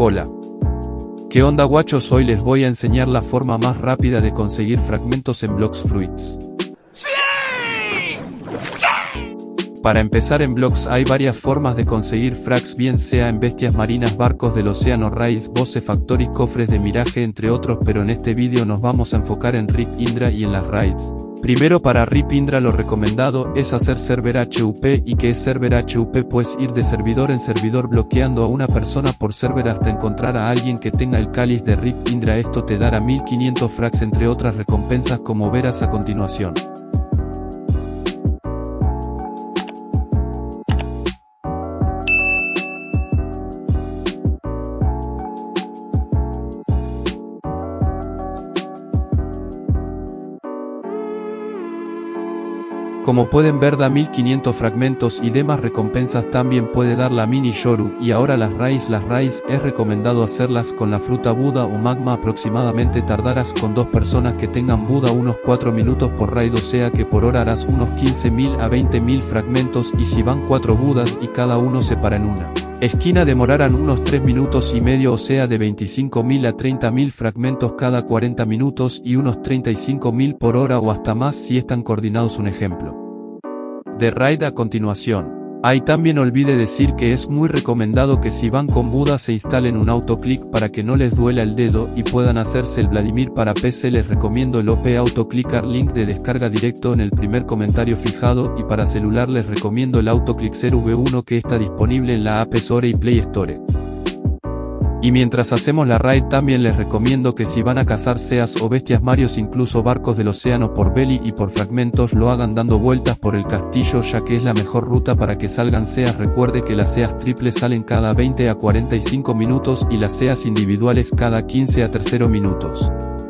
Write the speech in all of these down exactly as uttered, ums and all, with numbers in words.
Coca-Cola. ¿Qué onda guachos? Hoy les voy a enseñar la forma más rápida de conseguir fragmentos en Blox Fruits. Para empezar, en Blox hay varias formas de conseguir frags, bien sea en bestias marinas, barcos del océano, raids, Bosse Factory, cofres de miraje, entre otros, pero en este vídeo nos vamos a enfocar en Rip Indra y en las raids. Primero, para Rip Indra lo recomendado es hacer server H U P. ¿Y qué es server H U P? Pues ir de servidor en servidor bloqueando a una persona por server hasta encontrar a alguien que tenga el cáliz de Rip Indra. Esto te dará mil quinientos frags entre otras recompensas, como verás a continuación. Como pueden ver, da mil quinientos fragmentos y demás recompensas. También puede dar la mini Yoru. Y ahora las raids. Las raids es recomendado hacerlas con la fruta Buda o magma. Aproximadamente tardarás con dos personas que tengan Buda unos cuatro minutos por raid, o sea que por hora harás unos quince mil a veinte mil fragmentos, y si van cuatro Budas y cada uno se para en una esquina, demorarán unos tres minutos y medio, o sea de veinticinco mil a treinta mil fragmentos cada cuarenta minutos y unos treinta y cinco mil por hora o hasta más si están coordinados. Un ejemplo de raid a continuación. Ahí también olvidé decir que es muy recomendado que si van con Buda se instalen un autoclick para que no les duela el dedo y puedan hacerse el Vladimir. Para P C les recomiendo el O P Autoclicker, link de descarga directo en el primer comentario fijado, y para celular les recomiendo el Autoclicker V uno, que está disponible en la App Store y Play Store. Y mientras hacemos la raid también les recomiendo que si van a cazar seas o bestias marios, incluso barcos del océano, por belly y por fragmentos, lo hagan dando vueltas por el castillo, ya que es la mejor ruta para que salgan seas. Recuerde que las seas triples salen cada veinte a cuarenta y cinco minutos y las seas individuales cada quince a trece minutos.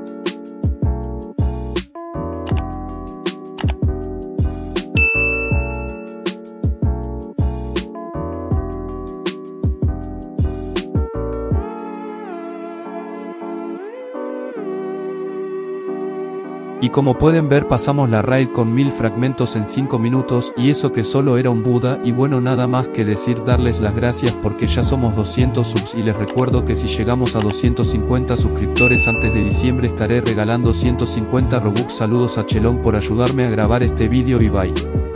Y como pueden ver, pasamos la raid con mil fragmentos en cinco minutos, y eso que solo era un Buda. Y bueno, nada más que decir, darles las gracias porque ya somos doscientos subs, y les recuerdo que si llegamos a doscientos cincuenta suscriptores antes de diciembre estaré regalando ciento cincuenta Robux. Saludos a Chelón por ayudarme a grabar este vídeo y bye.